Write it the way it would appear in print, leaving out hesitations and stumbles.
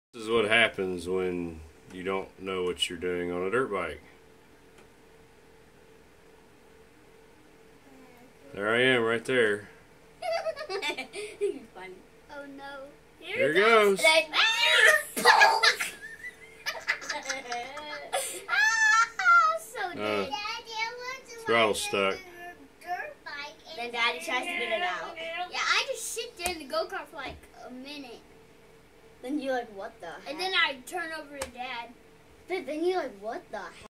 This is what happens when you don't know what you're doing on a dirt bike. There I am, right there. You're funny. Oh no. Here it goes. So dead. Throttle stuck. Then Daddy tries to get it out. Yeah, I just sit there in the go-kart for like a minute. Then you're like, what the heck? And then I turn over to Dad. Then you're like, what the heck?